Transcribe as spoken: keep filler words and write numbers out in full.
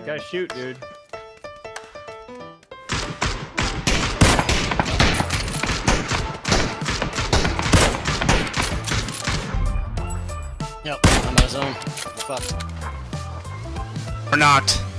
Gotta shoot, dude. Yep, I'm out of zone. Fuck. Or not.